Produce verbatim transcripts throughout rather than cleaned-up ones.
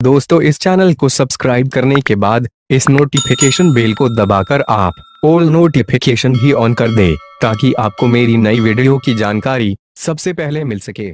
दोस्तों इस चैनल को सब्सक्राइब करने के बाद इस नोटिफिकेशन बेल को दबाकर आप ऑल नोटिफिकेशन भी ऑन कर दें ताकि आपको मेरी नई वीडियो की जानकारी सबसे पहले मिल सके।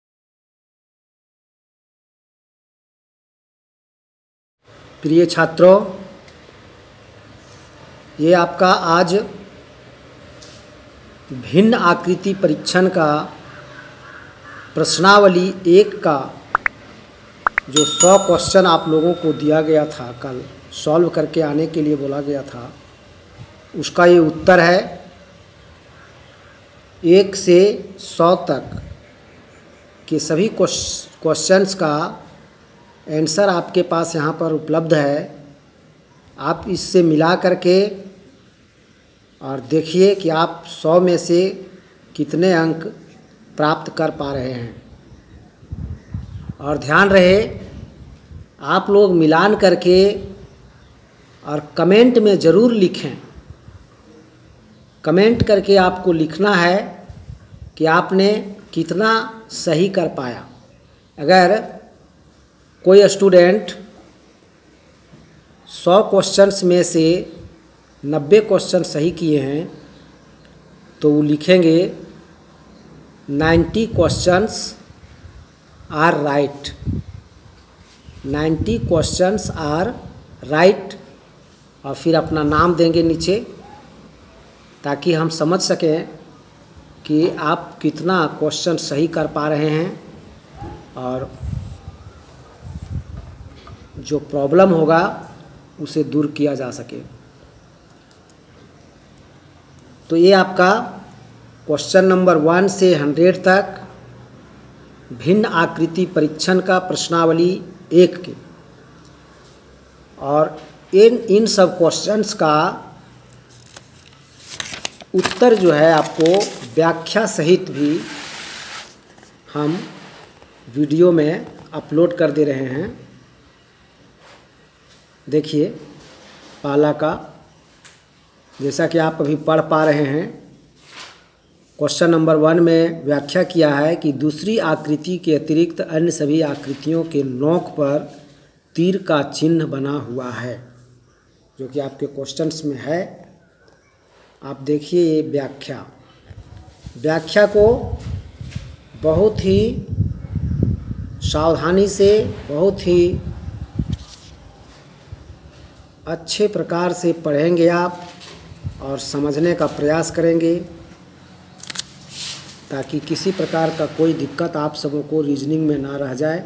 प्रिय छात्रों, ये आपका आज भिन्न आकृति परीक्षण का प्रश्नावली एक का जो सौ क्वेश्चन आप लोगों को दिया गया था, कल सॉल्व करके आने के लिए बोला गया था, उसका ये उत्तर है। एक से सौ तक के सभी क्वेश्चंस का आंसर आपके पास यहाँ पर उपलब्ध है। आप इससे मिला करके और देखिए कि आप सौ में से कितने अंक प्राप्त कर पा रहे हैं। और ध्यान रहे, आप लोग मिलान करके और कमेंट में ज़रूर लिखें। कमेंट करके आपको लिखना है कि आपने कितना सही कर पाया। अगर कोई स्टूडेंट सौ क्वेश्चंस में से नब्बे क्वेश्चन सही किए हैं तो वो लिखेंगे ninety questions are right, ninety questions are right, और फिर अपना नाम देंगे नीचे ताकि हम समझ सकें कि आप कितना क्वेश्चन सही कर पा रहे हैं और जो प्रॉब्लम होगा उसे दूर किया जा सके। तो ये आपका क्वेश्चन नंबर वन से हंड्रेड तक भिन्न आकृति परीक्षण का प्रश्नावली एक के, और इन इन सब क्वेश्चंस का उत्तर जो है आपको व्याख्या सहित भी हम वीडियो में अपलोड कर दे रहे हैं। देखिए पहला का, जैसा कि आप अभी पढ़ पा रहे हैं, क्वेश्चन नंबर वन में व्याख्या किया है कि दूसरी आकृति के अतिरिक्त अन्य सभी आकृतियों के नोक पर तीर का चिन्ह बना हुआ है, जो कि आपके क्वेश्चंस में है। आप देखिए ये व्याख्या व्याख्या को बहुत ही सावधानी से, बहुत ही अच्छे प्रकार से पढ़ेंगे आप और समझने का प्रयास करेंगे ताकि किसी प्रकार का कोई दिक्कत आप सबों को रीजनिंग में ना रह जाए।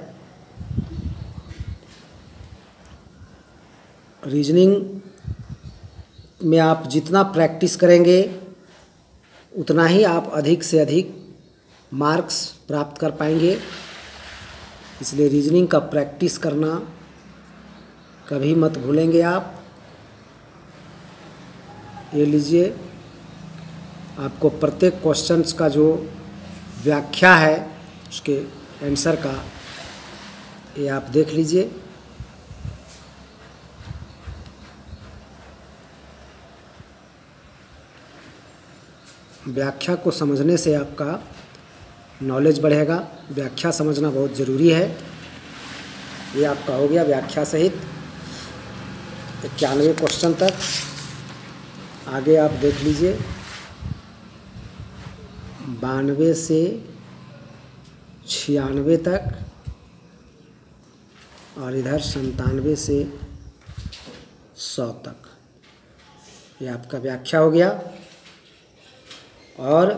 रीजनिंग में आप जितना प्रैक्टिस करेंगे उतना ही आप अधिक से अधिक मार्क्स प्राप्त कर पाएंगे। इसलिए रीजनिंग का प्रैक्टिस करना कभी मत भूलेंगे आप। ये लीजिए, आपको प्रत्येक क्वेश्चंस का जो व्याख्या है उसके आंसर का ये आप देख लीजिए। व्याख्या को समझने से आपका नॉलेज बढ़ेगा। व्याख्या समझना बहुत ज़रूरी है। ये आपका हो गया व्याख्या सहित इक्यानवे क्वेश्चन तक। आगे आप देख लीजिए, बानवे से छियानवे तक, और इधर संतानवे से सौ तक। ये आपका व्याख्या हो गया। और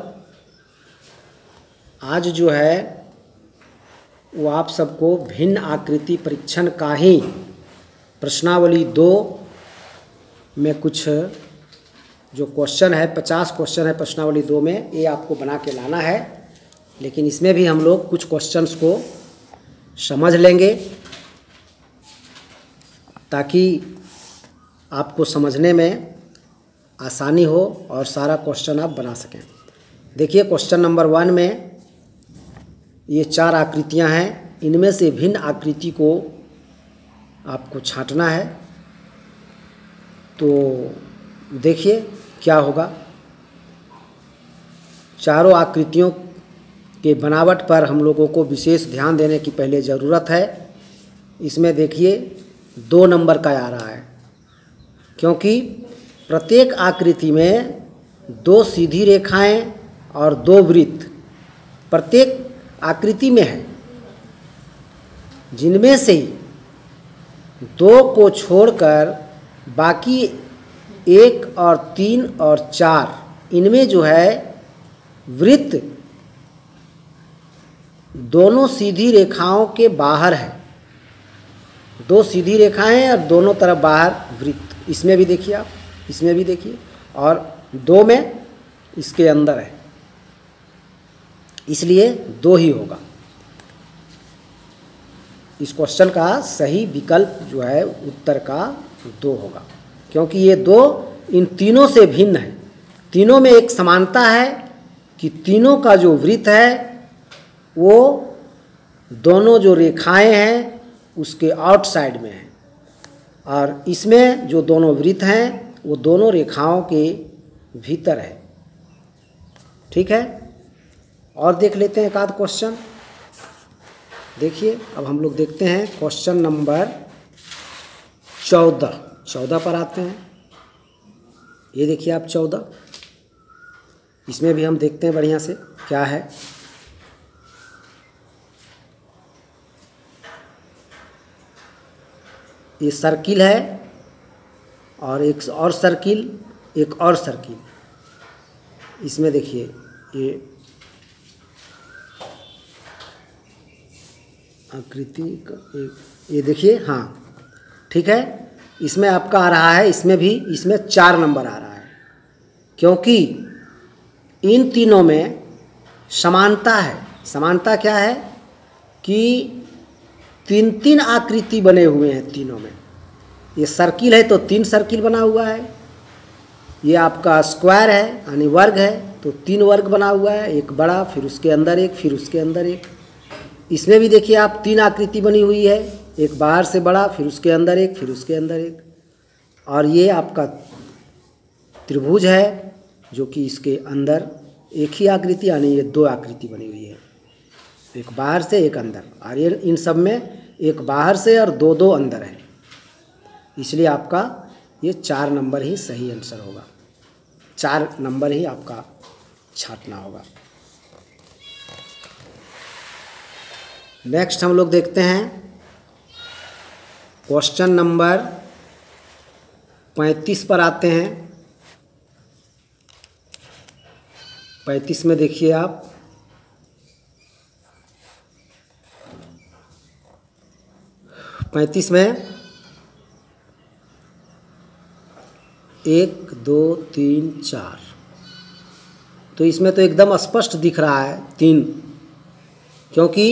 आज जो है वो आप सबको भिन्न आकृति परीक्षण का ही प्रश्नावली दो में कुछ जो क्वेश्चन है, पचास क्वेश्चन है प्रश्नावली दो में, ये आपको बना के लाना है। लेकिन इसमें भी हम लोग कुछ क्वेश्चंस को समझ लेंगे ताकि आपको समझने में आसानी हो और सारा क्वेश्चन आप बना सकें। देखिए क्वेश्चन नंबर वन में ये चार आकृतियां हैं, इनमें से भिन्न आकृति को आपको छांटना है। तो देखिए क्या होगा। चारों आकृतियों के बनावट पर हम लोगों को विशेष ध्यान देने की पहले ज़रूरत है। इसमें देखिए दो नंबर का आ रहा है, क्योंकि प्रत्येक आकृति में दो सीधी रेखाएं और दो वृत्त प्रत्येक आकृति में है, जिनमें से दो को छोड़कर बाकी एक और तीन और चार इनमें जो है वृत्त दोनों सीधी रेखाओं के बाहर है। दो सीधी रेखाएं हैं और दोनों तरफ बाहर वृत्त। इसमें भी देखिए आप, इसमें भी देखिए, और दो में इसके अंदर है, इसलिए दो ही होगा। इस क्वेश्चन का सही विकल्प जो है उत्तर का दो होगा, क्योंकि ये दो इन तीनों से भिन्न है। तीनों में एक समानता है कि तीनों का जो वृत्त है वो दोनों जो रेखाएं हैं उसके आउटसाइड में है, और इसमें जो दोनों वृत्त हैं वो दोनों रेखाओं के भीतर है। ठीक है, और देख लेते हैं एक आध क्वेश्चन। देखिए अब हम लोग देखते हैं क्वेश्चन नंबर चौदह चौदह पर आते हैं। ये देखिए आप चौदह, इसमें भी हम देखते हैं बढ़िया से क्या है। ये सर्किल है और एक और सर्किल, एक और सर्किल। इसमें देखिए ये आकृति का एक, ये देखिए, हाँ ठीक है, इसमें आपका आ रहा है, इसमें भी इसमें चार नंबर आ रहा है, क्योंकि इन तीनों में समानता है। समानता क्या है कि तीन तीन आकृति बने हुए हैं तीनों में। ये सर्किल है तो तीन सर्किल बना हुआ है, ये आपका स्क्वायर है यानी वर्ग है तो तीन वर्ग बना हुआ है, एक बड़ा फिर उसके अंदर एक फिर उसके अंदर एक। इसमें भी देखिए आप तीन आकृति बनी हुई है, एक बाहर से बड़ा फिर उसके अंदर एक फिर उसके अंदर एक। और ये आपका त्रिभुज है जो कि इसके अंदर एक ही आकृति यानी ये दो आकृति बनी हुई है, एक बाहर से एक अंदर, और ये इन सब में एक बाहर से और दो दो अंदर है, इसलिए आपका ये चार नंबर ही सही आंसर होगा। चार नंबर ही आपका छांटना होगा। नेक्स्ट हम लोग देखते हैं क्वेश्चन नंबर पैंतीस पर आते हैं। पैंतीस में देखिए आप, पैंतीस में एक दो तीन चार, तो इसमें तो एकदम स्पष्ट दिख रहा है तीन, क्योंकि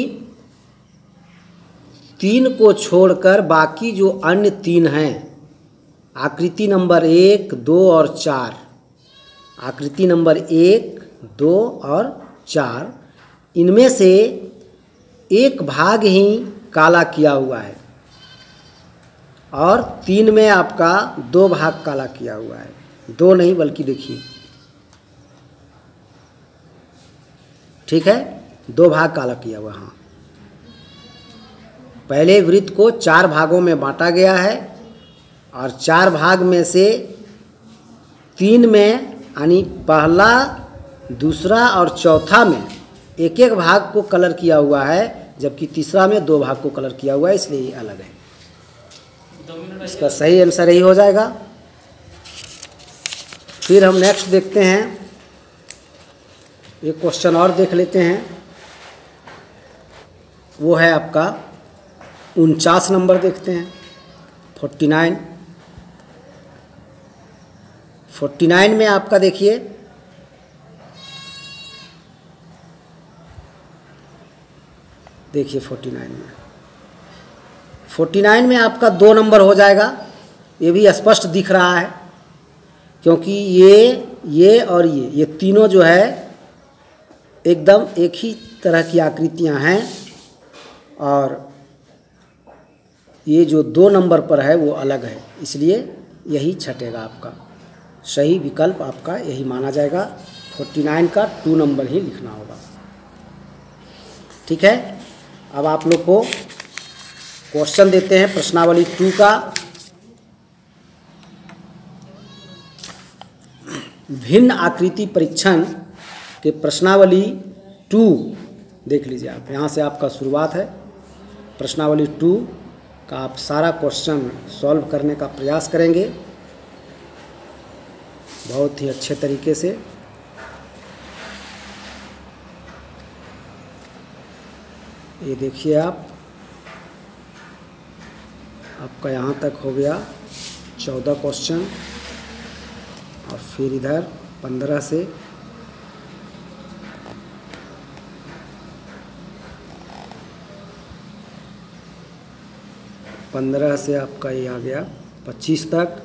तीन को छोड़कर बाकी जो अन्य तीन हैं, आकृति नंबर एक दो और चार, आकृति नंबर एक दो और चार, इनमें से एक भाग ही काला किया हुआ है और तीन में आपका दो भाग काला किया हुआ है। दो नहीं बल्कि देखिए, ठीक है, दो भाग काला किया हुआ। हाँ, पहले वृत्त को चार भागों में बांटा गया है और चार भाग में से तीन में यानी पहला दूसरा और चौथा में एक एक भाग को कलर किया हुआ है, जबकि तीसरा में दो भाग को कलर किया हुआ है, इसलिए ये अलग है। इसका सही आंसर यही हो जाएगा। फिर हम नेक्स्ट देखते हैं, एक क्वेश्चन और देख लेते हैं। वो है आपका उनचास नंबर देखते हैं। फोर्टी नाइन फोर्टी नाइन में आपका देखिए देखिए फोर्टी नाइन में फोर्टी नाइन में आपका दो नंबर हो जाएगा। ये भी स्पष्ट दिख रहा है, क्योंकि ये ये और ये ये तीनों जो है एकदम एक ही तरह की आकृतियां हैं, और ये जो दो नंबर पर है वो अलग है, इसलिए यही छटेगा। आपका सही विकल्प आपका यही माना जाएगा। फोर्टी नाइन का टू नंबर ही लिखना होगा। ठीक है, अब आप लोग को क्वेश्चन देते हैं प्रश्नावली टू का। भिन्न आकृति परीक्षण के प्रश्नावली टू देख लीजिए आप। यहाँ से आपका शुरुआत है। प्रश्नावली टू का आप सारा क्वेश्चन सॉल्व करने का प्रयास करेंगे बहुत ही अच्छे तरीके से। ये देखिए आप, आपका यहाँ तक हो गया चौदह क्वेश्चन, और फिर इधर पंद्रह से पंद्रह से आपका ये आ गया पच्चीस तक।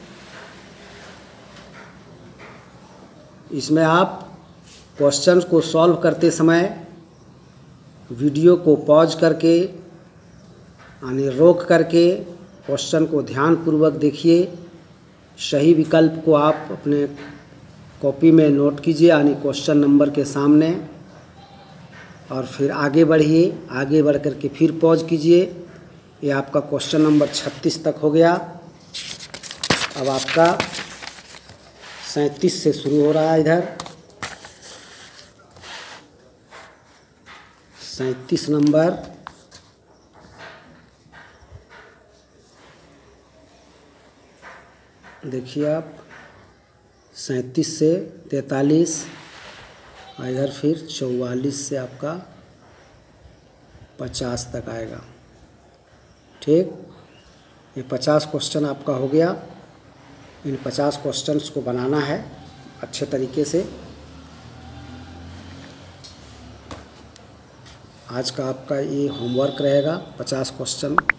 इसमें आप क्वेश्चंस को सॉल्व करते समय वीडियो को पॉज करके यानी रोक करके क्वेश्चन को ध्यानपूर्वक देखिए। सही विकल्प को आप अपने कॉपी में नोट कीजिए यानी क्वेश्चन नंबर के सामने, और फिर आगे बढ़िए। आगे बढ़ कर के फिर पॉज कीजिए। ये आपका क्वेश्चन नंबर छत्तीस तक हो गया। अब आपका सैंतीस से शुरू हो रहा है। इधर सैंतीस नंबर, देखिए आप, सैंतीस से तैंतालीस, और इधर फिर चौवालीस से आपका पचास तक आएगा। ठीक, ये पचास क्वेश्चन आपका हो गया। इन पचास क्वेश्चंस को बनाना है अच्छे तरीके से। आज का आपका ये होमवर्क रहेगा, पचास क्वेश्चन